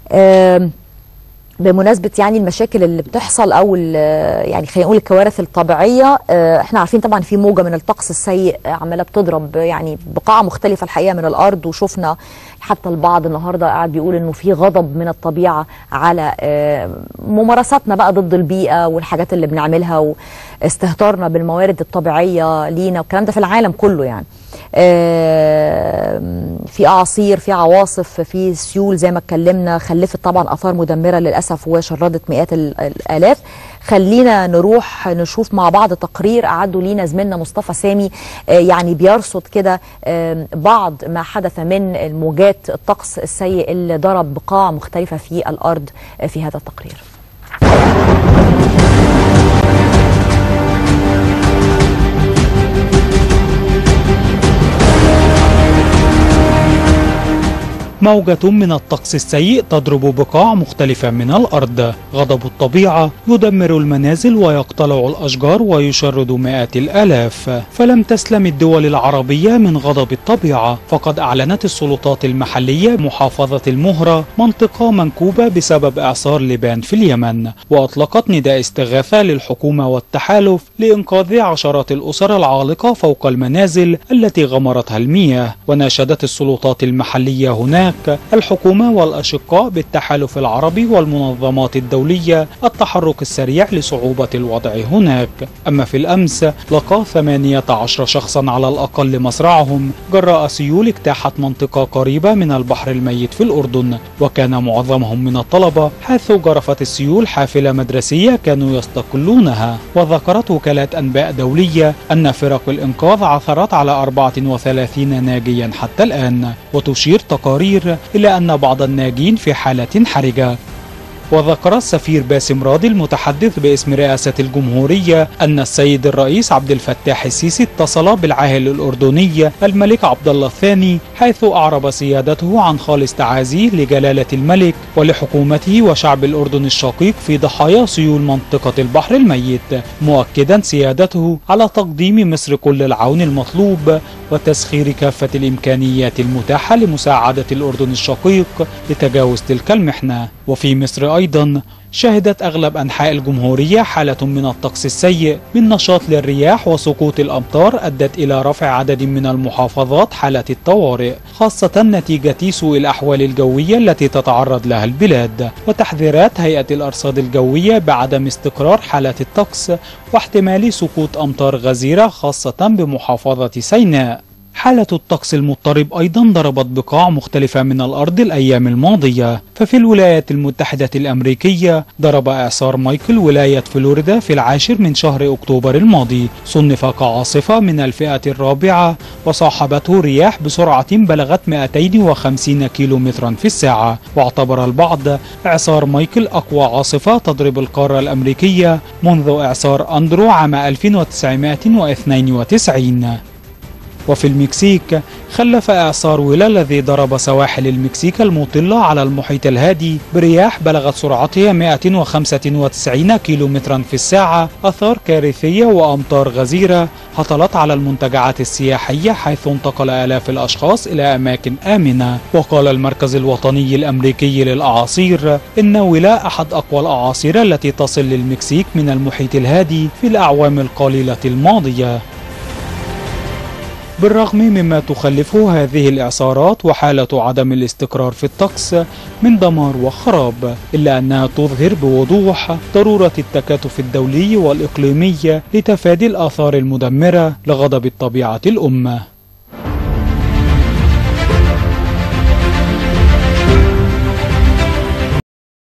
بمناسبة يعني المشاكل اللي بتحصل أو يعني خلينا نقول الكوارث الطبيعية، احنا عارفين طبعا في موجة من الطقس السيء عمالة بتضرب يعني بقاع مختلفة الحقيقة من الأرض، وشفنا حتى البعض النهاردة قاعد بيقول إنه في غضب من الطبيعة على ممارساتنا بقى ضد البيئة والحاجات اللي بنعملها واستهتارنا بالموارد الطبيعية لينا، والكلام ده في العالم كله يعني. في أعاصير، في عواصف، في سيول زي ما اتكلمنا، خلفت طبعا آثار مدمرة للأسف وشردت مئات الآلاف. خلينا نروح نشوف مع بعض تقرير أعده لينا زميلنا مصطفى سامي، يعني بيرصد كده بعض ما حدث من الموجات الطقس السيء اللي ضرب بقاع مختلفة في الأرض في هذا التقرير. موجة من الطقس السيء تضرب بقاع مختلفة من الأرض. غضب الطبيعة يدمر المنازل ويقتلع الأشجار ويشرد مئات الآلاف. فلم تسلم الدول العربية من غضب الطبيعة، فقد أعلنت السلطات المحلية محافظة المهرة منطقة منكوبة بسبب إعصار لبان في اليمن، وأطلقت نداء استغاثة للحكومة والتحالف لإنقاذ عشرات الأسر العالقة فوق المنازل التي غمرتها المياه. وناشدت السلطات المحلية هناك الحكومة والأشقاء بالتحالف العربي والمنظمات الدولية التحرك السريع لصعوبة الوضع هناك. أما في الأمس لقى 18 شخصا على الأقل مصرعهم جراء سيول اجتاحت منطقة قريبة من البحر الميت في الأردن، وكان معظمهم من الطلبة، حيث جرفت السيول حافلة مدرسية كانوا يستقلونها. وذكرت وكالة أنباء دولية أن فرق الإنقاذ عثرت على 34 ناجيا حتى الآن، وتشير تقارير إلى أن بعض الناجين في حالة حرجة. وذكر السفير باسم راضي المتحدث باسم رئاسة الجمهورية أن السيد الرئيس عبد الفتاح السيسي اتصل بالعاهل الأردني الملك عبد الله الثاني، حيث أعرب سيادته عن خالص تعازيه لجلالة الملك ولحكومته وشعب الأردن الشقيق في ضحايا سيول منطقة البحر الميت، مؤكدا سيادته على تقديم مصر كل العون المطلوب وتسخير كافة الإمكانيات المتاحة لمساعدة الأردن الشقيق لتجاوز تلك المحنة. وفي مصر أيضا شهدت أغلب أنحاء الجمهورية حالة من الطقس السيء من نشاط للرياح وسقوط الأمطار أدت إلى رفع عدد من المحافظات حالة الطوارئ، خاصة نتيجة سوء الأحوال الجوية التي تتعرض لها البلاد، وتحذيرات هيئة الأرصاد الجوية بعدم استقرار حالة الطقس واحتمال سقوط أمطار غزيرة خاصة بمحافظة سيناء. حالة الطقس المضطرب أيضا ضربت بقاع مختلفة من الأرض الأيام الماضية، ففي الولايات المتحدة الأمريكية ضرب إعصار مايكل ولاية فلوريدا في 10 من شهر أكتوبر الماضي، صنف كعاصفة من الفئة الرابعة وصاحبته رياح بسرعة بلغت 250 كيلومترا في الساعة، واعتبر البعض إعصار مايكل أقوى عاصفة تضرب القارة الأمريكية منذ إعصار أندرو عام 1992. وفي المكسيك خلف إعصار ويلا الذي ضرب سواحل المكسيك المطلة على المحيط الهادي برياح بلغت سرعتها 195 كيلومترا في الساعة آثار كارثية وأمطار غزيرة هطلت على المنتجعات السياحية، حيث انتقل آلاف الأشخاص إلى أماكن آمنة. وقال المركز الوطني الأمريكي للأعاصير إن ويلا أحد أقوى الأعاصير التي تصل للمكسيك من المحيط الهادي في الأعوام القليلة الماضية. بالرغم مما تخلفه هذه الإعصارات وحالة عدم الاستقرار في الطقس من دمار وخراب، إلا أنها تظهر بوضوح ضرورة التكاتف الدولي والإقليمي لتفادي الآثار المدمرة لغضب الطبيعة الأمة.